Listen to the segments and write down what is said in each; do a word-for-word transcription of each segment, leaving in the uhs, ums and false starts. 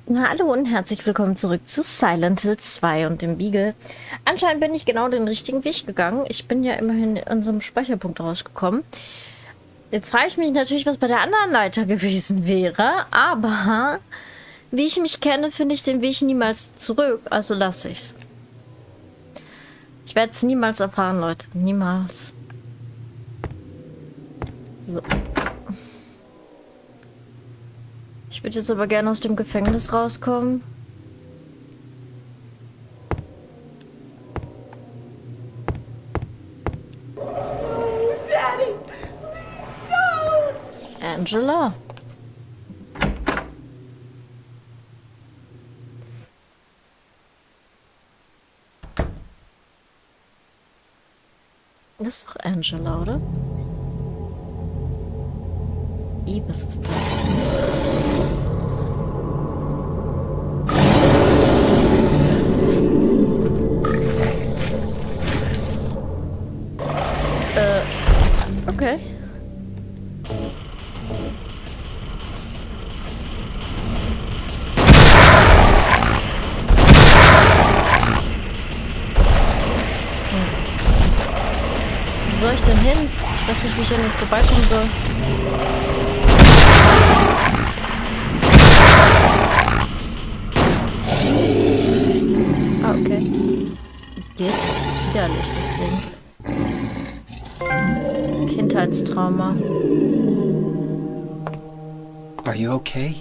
Na, hallo und herzlich willkommen zurück zu Silent Hill zwei und dem Beagle. Anscheinend bin ich genau den richtigen Weg gegangen. Ich bin ja immerhin in so einem Speicherpunkt rausgekommen. Jetzt frage ich mich natürlich, was bei der anderen Leiter gewesen wäre, aber wie ich mich kenne, finde ich den Weg niemals zurück, also lasse ich's. Ich werde es niemals erfahren, Leute. Niemals. So. Ich würde jetzt aber gerne aus dem Gefängnis rauskommen. Daddy, please don't. Angela. Das ist doch Angela, oder? I, was ist das? Okay. Wo soll ich denn hin? Ich weiß nicht, wie ich an ihm vorbeikommen soll. Ah, okay. Geht, das ist widerlich, das Ding. Kindheitstrauma. Are you okay?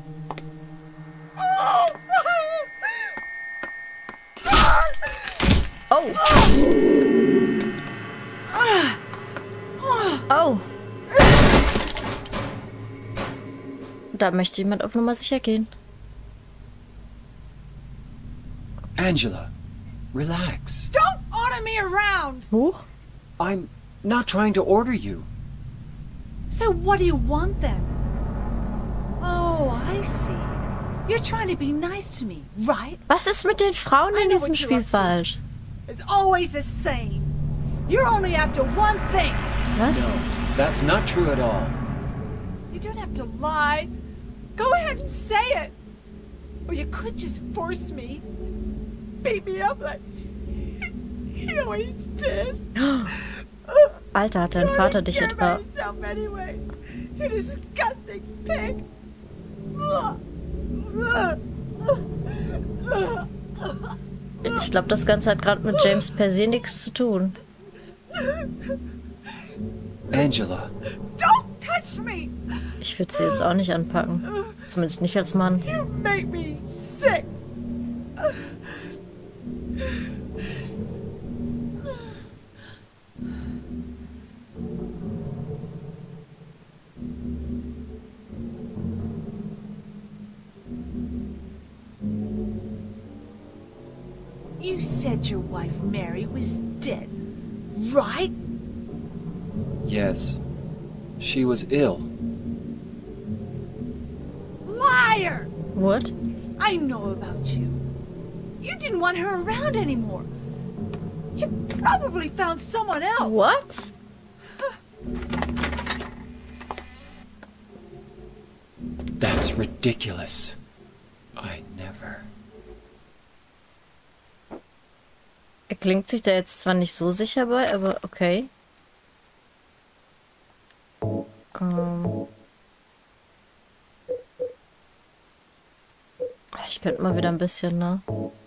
Oh! Oh! Da möchte jemand auf Nummer sicher gehen. Angela, relax. Don't order me around. Huch? I'm not trying to order you. So what do you want then? Oh, I see. You're trying to be nice to me, right? Was ist mit den Frauen I in know diesem what you're Spiel up to. falsch? It's always the same. You're only after one thing. Was? No, that's not true at all. You don't have to lie. Go ahead and say it. Or you could just force me. Beat me up like he always did. Alter, hat dein You Vater don't dich care etwa... about yourself anyway. You disgusting pig. Ich glaube, das Ganze hat gerade mit James per se nichts zu tun. Angela, Don't touch me. Ich würde sie jetzt auch nicht anpacken. Zumindest nicht als Mann. You make me sick. You said your wife Mary was dead, right? yes. She was ill. Liar! What? I know about you. You didn't want her around anymore. You probably found someone else. What? That's ridiculous. I never. Er klingt sich da jetzt zwar nicht so sicher bei, aber okay. Ähm. Ich könnte mal wieder ein bisschen, ne?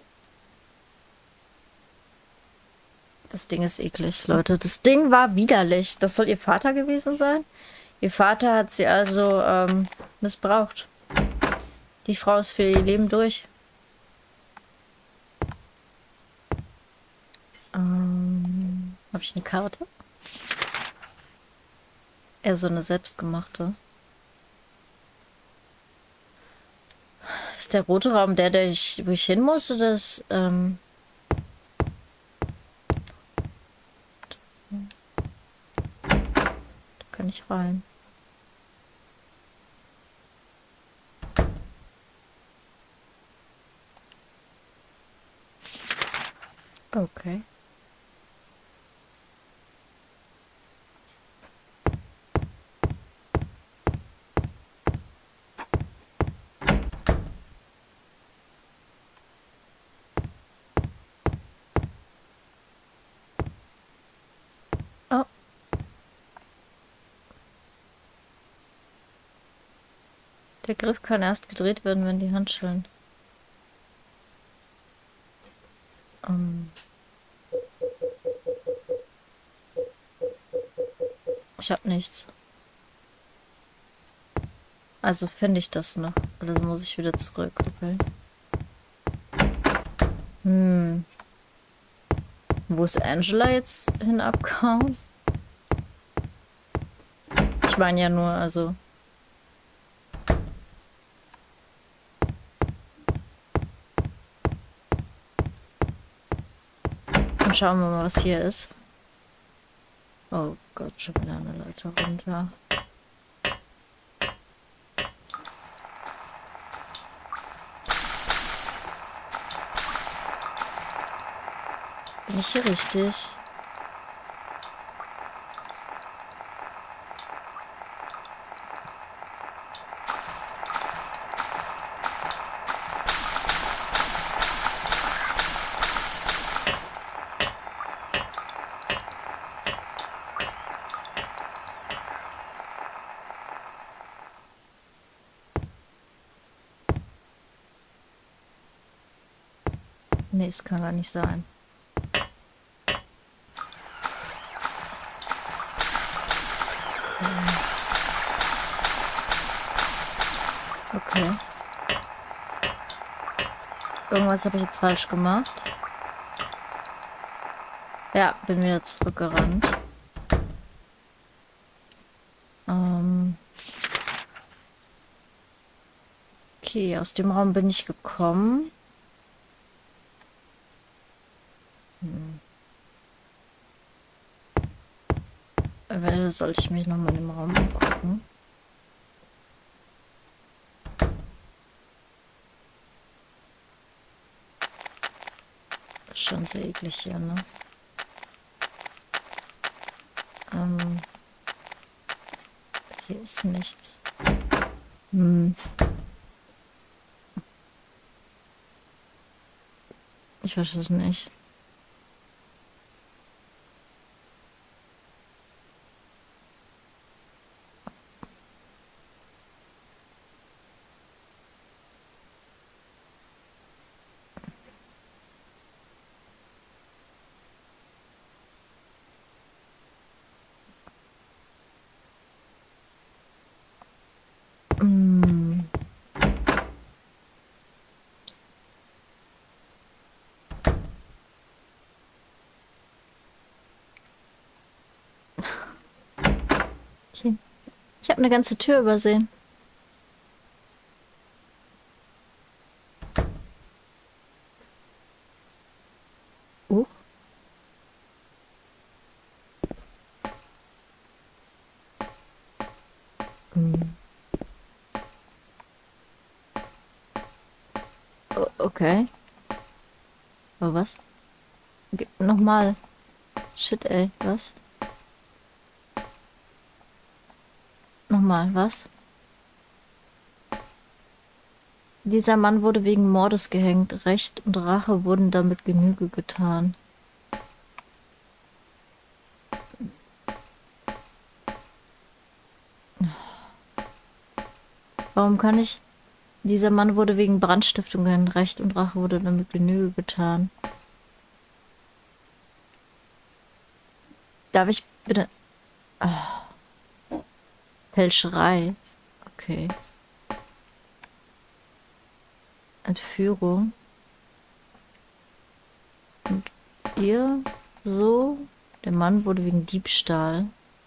Das Ding ist eklig, Leute. Das Ding war widerlich. Das soll ihr Vater gewesen sein? Ihr Vater hat sie also ähm, missbraucht. Die Frau ist für ihr Leben durch. Ähm, habe ich eine Karte? Eher so eine selbstgemachte. Ist der rote Raum der, der ich, wo ich hin muss, oder das, ähm... Da kann ich rein. Okay. Der Griff kann erst gedreht werden, wenn die Handschellen. Ähm ich hab nichts. Also finde ich das noch. Oder muss ich wieder zurück? Okay. Hm. Wo ist Angela jetzt hin abgehauen? Ich meine ja nur, also... Dann schauen wir mal, was hier ist. Oh Gott, schon wieder eine Leiter runter. Bin ich hier richtig? Nee, es kann gar nicht sein. Okay. Irgendwas habe ich jetzt falsch gemacht. Ja, bin wieder zurückgerannt. Ähm okay, aus dem Raum bin ich gekommen. Hm. Eventuell sollte ich mich nochmal im Raum angucken. Schon sehr eklig hier, ne? Ähm, hier ist nichts. Hm. Ich weiß es nicht. Hm. Okay. Ich habe eine ganze Tür übersehen. Uh. Hm. O- okay. Oh, was? Ge- Nochmal. Shit, ey. Was? Nochmal, was? Dieser Mann wurde wegen Mordes gehängt. Recht und Rache wurden damit Genüge getan. Warum kann ich... Dieser Mann wurde wegen Brandstiftung gehängt. Recht und Rache wurde damit Genüge getan. Darf ich bitte... Ah. Fälscherei. Okay. Entführung. Und ihr so. Der Mann wurde wegen Diebstahl.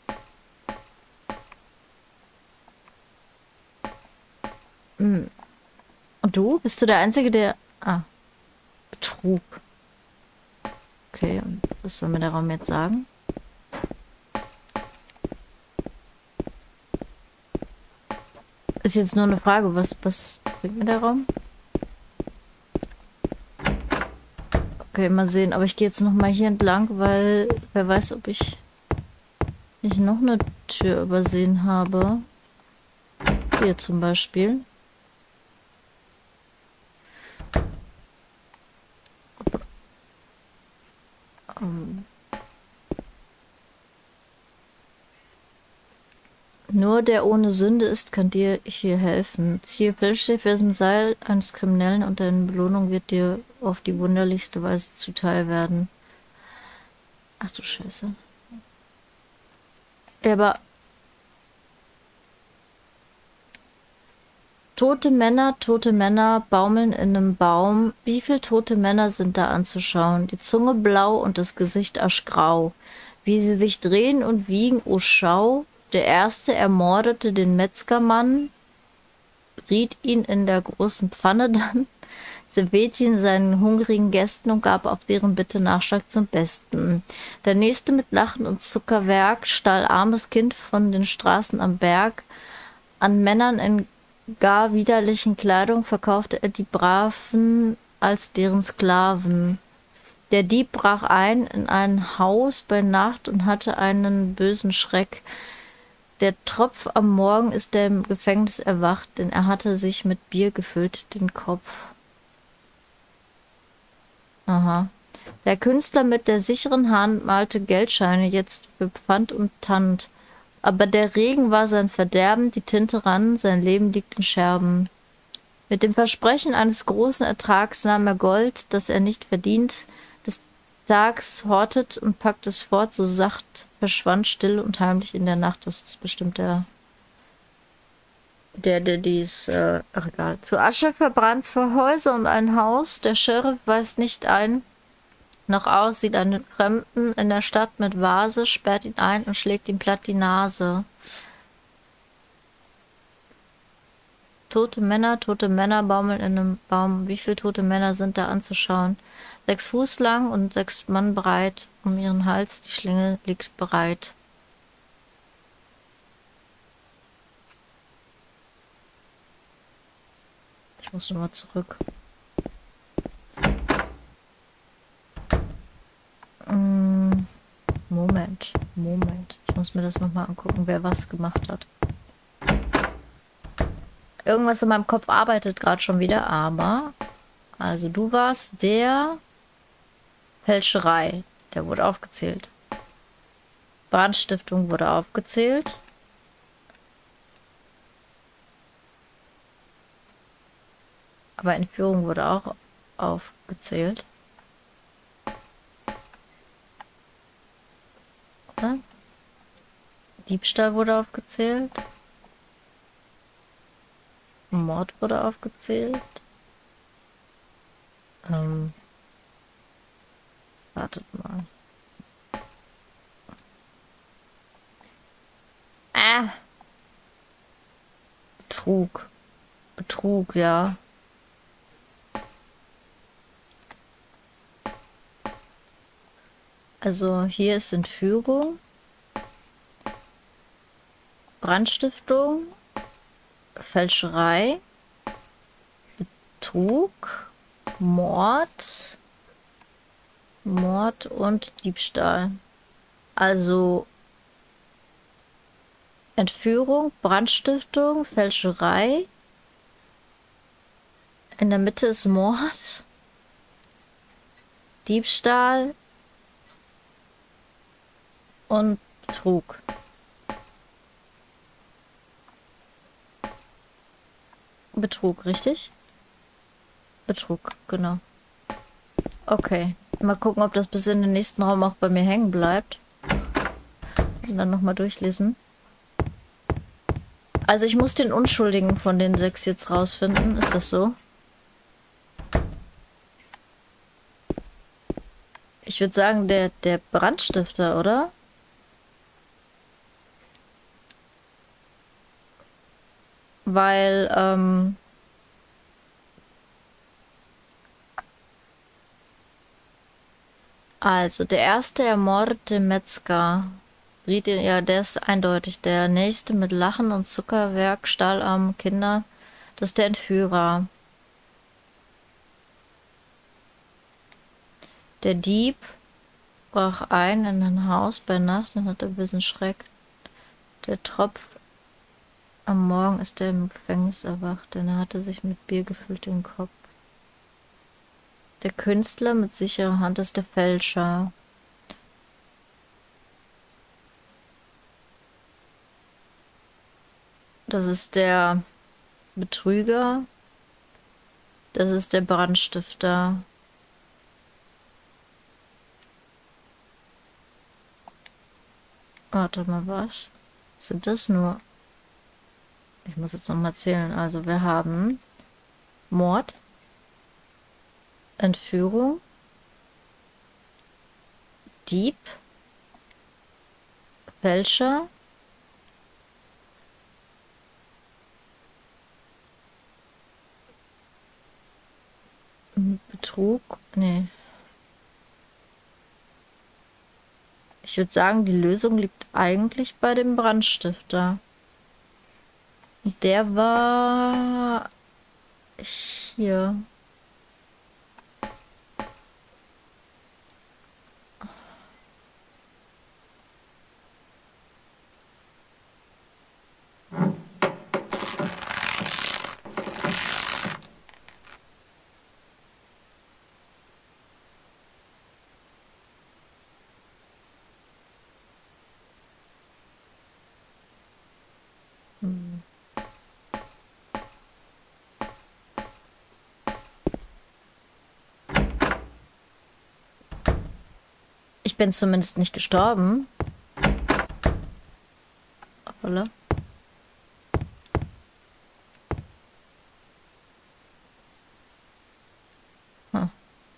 Hm. Und du? Bist du der Einzige, der... Ah. Betrug. Okay, und was soll mir der Raum jetzt sagen? Ist jetzt nur eine Frage, was, was bringt mir der Raum? Okay, mal sehen. Aber ich gehe jetzt noch mal hier entlang, weil wer weiß, ob ich nicht noch eine Tür übersehen habe. Hier zum Beispiel. Um. Nur der ohne Sünde ist, kann dir hier helfen. Ziehe Filzstift aus dem Seil eines Kriminellen und deine Belohnung wird dir auf die wunderlichste Weise zuteil werden. Ach du Scheiße. Ja, aber tote Männer, tote Männer baumeln in einem Baum. Wie viele tote Männer sind da anzuschauen? Die Zunge blau und das Gesicht aschgrau. Wie sie sich drehen und wiegen, oh Schau. Der erste ermordete den Metzgermann, briet ihn in der großen Pfanne dann, servierte ihn seinen hungrigen Gästen und gab auf deren Bitte Nachschlag zum Besten. Der nächste mit Lachen und Zuckerwerk stahl armes Kind von den Straßen am Berg. An Männern in gar widerlichen Kleidung verkaufte er die Braven als deren Sklaven. Der Dieb brach ein in ein Haus bei Nacht und hatte einen bösen Schreck. Der Tropf am Morgen ist er im Gefängnis erwacht, denn er hatte sich mit Bier gefüllt den Kopf. Aha. Der Künstler mit der sicheren Hand malte Geldscheine jetzt für Pfand und Tand. Aber der Regen war sein Verderben, die Tinte rann, sein Leben liegt in Scherben. Mit dem Versprechen eines großen Ertrags nahm er Gold, das er nicht verdient, des Tags hortet und packt es fort, so sacht verschwand still und heimlich in der Nacht. Das ist bestimmt der, der, der dies, äh, ach egal. Zu Asche verbrannt zwei Häuser und ein Haus, der Sheriff weist nicht ein, noch aus, sieht einen Fremden in der Stadt mit Vase, sperrt ihn ein und schlägt ihm platt die Nase. Tote Männer, tote Männer baumeln in einem Baum. Wie viele tote Männer sind da anzuschauen? Sechs Fuß lang und sechs Mann breit. Um ihren Hals, die Schlinge liegt bereit. Ich muss nochmal zurück. Moment, Moment. Ich muss mir das nochmal angucken, wer was gemacht hat. Irgendwas in meinem Kopf arbeitet gerade schon wieder, aber... Also du warst der... Fälscherei. Der wurde aufgezählt. Brandstiftung wurde aufgezählt. Aber Entführung wurde auch aufgezählt. Oder? Diebstahl wurde aufgezählt. Mord wurde aufgezählt. Ähm. Wartet mal. Ah. Betrug. Betrug, ja. Also hier ist Entführung, Brandstiftung, Fälscherei, Betrug, Mord, Mord und Diebstahl. Also Entführung, Brandstiftung, Fälscherei. In der Mitte ist Mord, Diebstahl und Betrug. Betrug, richtig? Betrug, genau. Okay. Mal gucken, ob das bis in den nächsten Raum auch bei mir hängen bleibt. Und dann nochmal durchlesen. Also ich muss den Unschuldigen von den sechs jetzt rausfinden. Ist das so? Ich würde sagen, der, der Brandstifter, oder? Weil, ähm... Also, der erste ermordete Metzger. Ja, der ist eindeutig. Der nächste mit Lachen und Zuckerwerk, stahlarme Kinder. Das ist der Entführer. Der Dieb brach ein in ein Haus bei Nacht und hatte ein bisschen Schreck. Der Tropf am Morgen ist er im Gefängnis erwacht, denn er hatte sich mit Bier gefüllt im Kopf. Der Künstler mit sicherer Hand ist der Fälscher. Das ist der Betrüger. Das ist der Brandstifter. Warte mal, was? Sind das nur? Ich muss jetzt noch mal zählen. Also wir haben Mord, Entführung, Dieb, Fälscher, Betrug, nee. Ich würde sagen, die Lösung liegt eigentlich bei dem Brandstifter. Und der war hier. Hm. Ich bin zumindest nicht gestorben. Oder? Hm.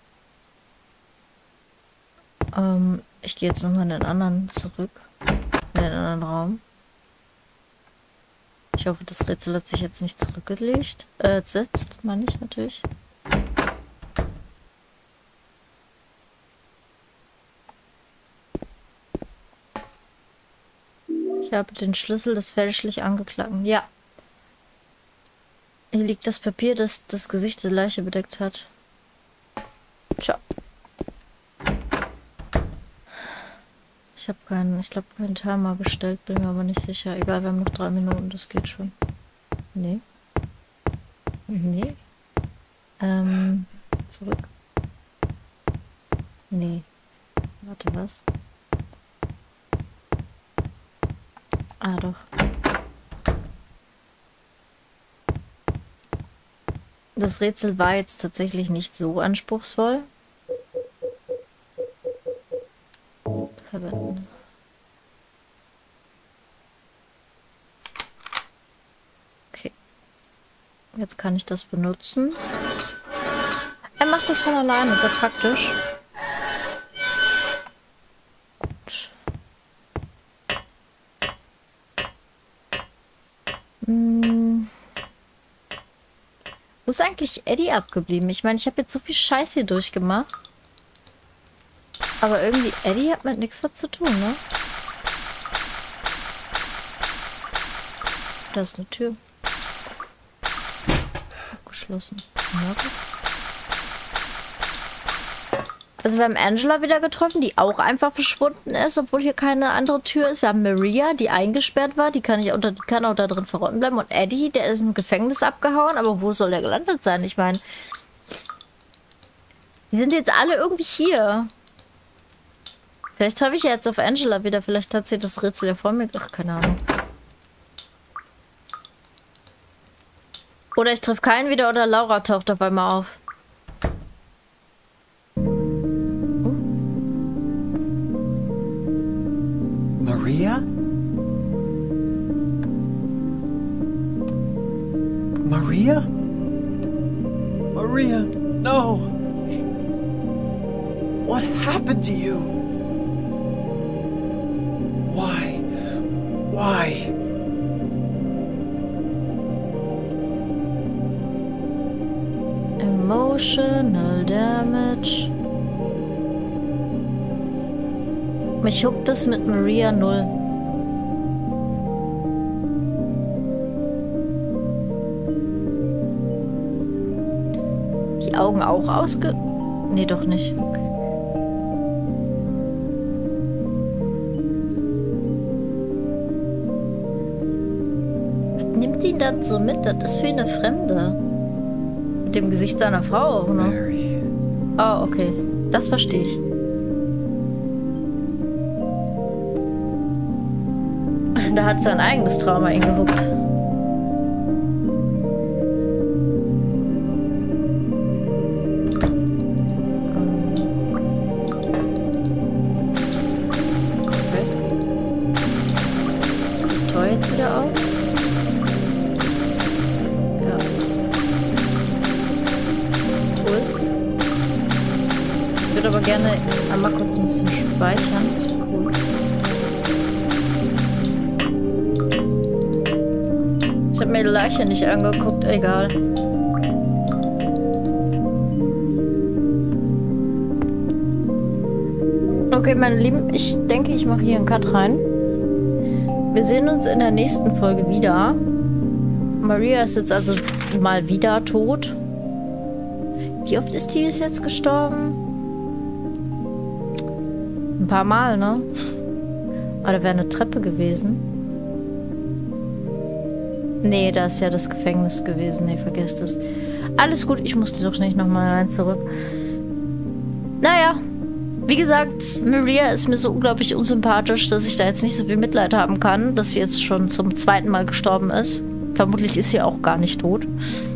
Ähm, ich gehe jetzt nochmal in den anderen zurück. In den anderen Raum. Ich hoffe, das Rätsel hat sich jetzt nicht zurückgelegt. Äh, setzt, meine ich natürlich. Ich habe den Schlüssel des fälschlich Angeklagten. Ja. Hier liegt das Papier, das das Gesicht der Leiche bedeckt hat. Ciao. Ich habe keinen, ich glaube, keinen Timer gestellt, bin mir aber nicht sicher. Egal, wir haben noch drei Minuten, das geht schon. Nee. Nee. Ähm, zurück. Nee. Warte, was? Ah, doch. Das Rätsel war jetzt tatsächlich nicht so anspruchsvoll. Verwenden. Okay. Jetzt kann ich das benutzen. Er macht das von alleine, ist ja praktisch. Gut. Hm. Wo ist eigentlich Eddie abgeblieben? Ich meine, ich habe jetzt so viel Scheiß hier durchgemacht. Aber irgendwie, Eddie hat mit nichts was zu tun, ne? Da ist eine Tür. Abgeschlossen. Ja, gut. Also wir haben Angela wieder getroffen, die auch einfach verschwunden ist, obwohl hier keine andere Tür ist. Wir haben Maria, die eingesperrt war, die kann, ich unter, die kann auch da drin verrotten bleiben. Und Eddie, der ist im Gefängnis abgehauen, aber wo soll der gelandet sein? Ich meine, die sind jetzt alle irgendwie hier. Vielleicht treffe ich ja jetzt auf Angela wieder. Vielleicht hat sie das Rätsel ja vor mir. Ach, keine Ahnung. Oder ich treffe keinen wieder oder Laura taucht auf einmal auf. Maria? Maria? Maria, no! What happened to you? Why? Why? Emotional damage. Mich huckt es mit Maria null. Die Augen auch ausge... Nee, doch nicht. Okay. Was nimmt ihn das so mit? Das ist für eine Fremde. Mit dem Gesicht seiner Frau, oder? Mary. Oh, okay. Das verstehe ich. Da hat sein eigenes Trauma ihn gehuckt. würde aber gerne einmal kurz ein bisschen speichern. Das wäre cool. Ich habe mir die Leiche nicht angeguckt, egal. Okay, meine Lieben, ich denke, ich mache hier einen Cut rein. Wir sehen uns in der nächsten Folge wieder. Maria ist jetzt also mal wieder tot. Wie oft ist die bis jetzt gestorben? Ein paar Mal, ne? Aber da wäre eine Treppe gewesen. Nee, da ist ja das Gefängnis gewesen. Nee, vergesst es. Alles gut, ich musste doch nicht nochmal rein zurück. Naja. Wie gesagt, Maria ist mir so unglaublich unsympathisch, dass ich da jetzt nicht so viel Mitleid haben kann, dass sie jetzt schon zum zweiten Mal gestorben ist. Vermutlich ist sie auch gar nicht tot.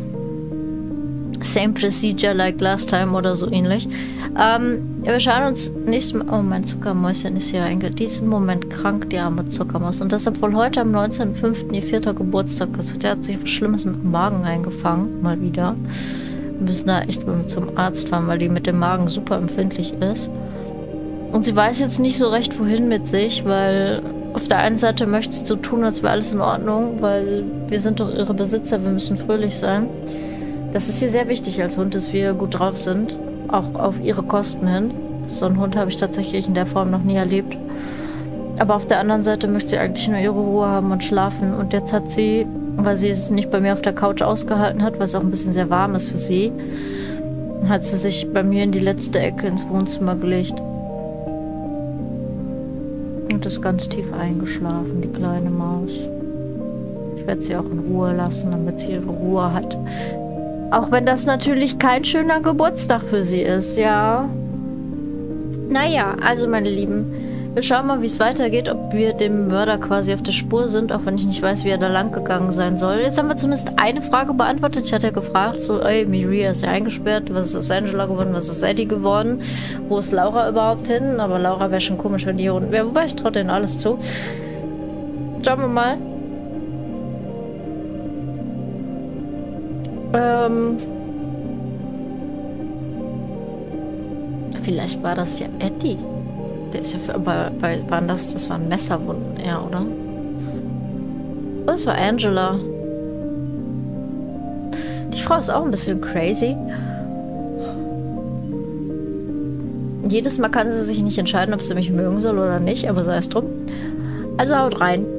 Same procedure like last time oder so ähnlich. Ähm, wir schauen uns nächstes Mal... Oh, mein Zuckermäuschen ist hier eigentlich diesen Moment krank, die arme Zuckermaus. Und deshalb wohl heute am neunzehnten fünften ihr vierter Geburtstag ist. Der hat sich was Schlimmes mit dem Magen eingefangen, mal wieder. Wir müssen da echt mal zum Arzt fahren, weil die mit dem Magen super empfindlich ist. Und sie weiß jetzt nicht so recht, wohin mit sich, weil auf der einen Seite möchte sie so tun, als wäre alles in Ordnung, weil wir sind doch ihre Besitzer, wir müssen fröhlich sein. Das ist ihr sehr wichtig als Hund, dass wir gut drauf sind, auch auf ihre Kosten hin. So einen Hund habe ich tatsächlich in der Form noch nie erlebt. Aber auf der anderen Seite möchte sie eigentlich nur ihre Ruhe haben und schlafen. Und jetzt hat sie, weil sie es nicht bei mir auf der Couch ausgehalten hat, weil es auch ein bisschen sehr warm ist für sie, hat sie sich bei mir in die letzte Ecke ins Wohnzimmer gelegt. Und ist ganz tief eingeschlafen, die kleine Maus. Ich werde sie auch in Ruhe lassen, damit sie ihre Ruhe hat. Auch wenn das natürlich kein schöner Geburtstag für sie ist, ja. Naja, also meine Lieben, wir schauen mal, wie es weitergeht, ob wir dem Mörder quasi auf der Spur sind, auch wenn ich nicht weiß, wie er da lang gegangen sein soll. Jetzt haben wir zumindest eine Frage beantwortet. Ich hatte ja gefragt, so, ey, Maria ist ja eingesperrt, was ist aus Angela geworden, was ist aus Eddie geworden, wo ist Laura überhaupt hin? Aber Laura wäre schon komisch, wenn die hier unten wäre, wobei ich traue denen alles zu. Schauen wir mal. Ähm... Vielleicht war das ja Eddie. Der ist ja für, aber weil waren das, das waren Messerwunden eher, oder? Oh, das war Angela. Die Frau ist auch ein bisschen crazy. Jedes Mal kann sie sich nicht entscheiden, ob sie mich mögen soll oder nicht, aber sei es drum. Also haut rein.